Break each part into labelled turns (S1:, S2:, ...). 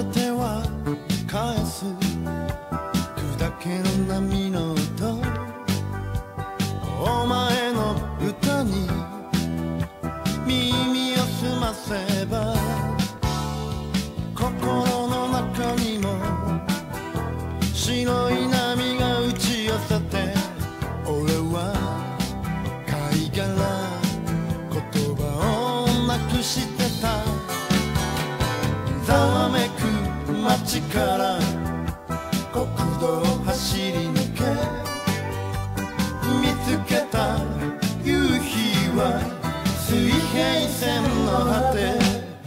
S1: ては返す砕けの波の音、お前の歌に耳を澄ませば心の中にも白い波が打ち寄せて、俺は貝殻言葉をなくしてた。ざわめく街から国道を走り抜け、見つけた夕日は水平線の果て。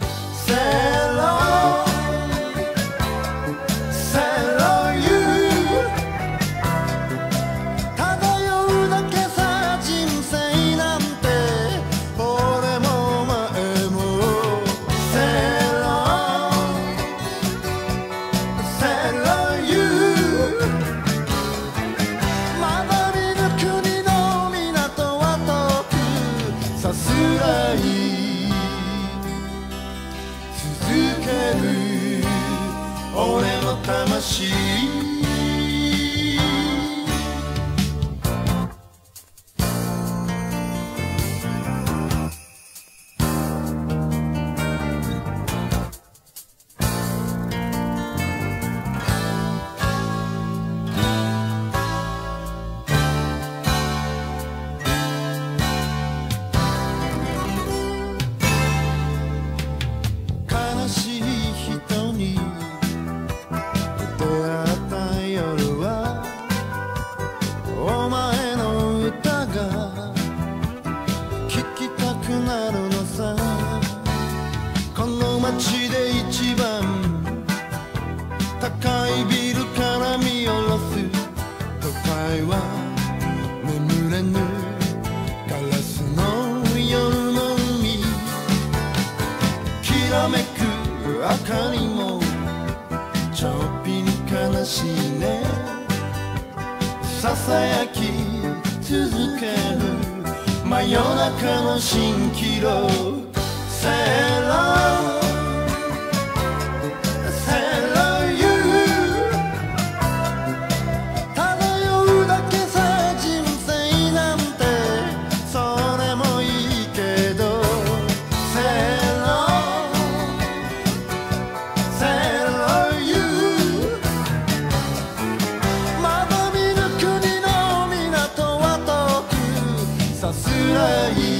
S1: 俺の魂、悲しい人に出会った夜はお前の歌が聴きたくなるのさ。この街で一番高いビルから見下ろす都会は眠れぬガラスの夜の海、きらめく明かりもちょっぴり悲しいね。ささやき続ける真夜中の蜃気楼。セロセロユ漂うだけさ人生なんて、それもいいけど。セロセロユまだ見ぬ国の港は遠く、さすらい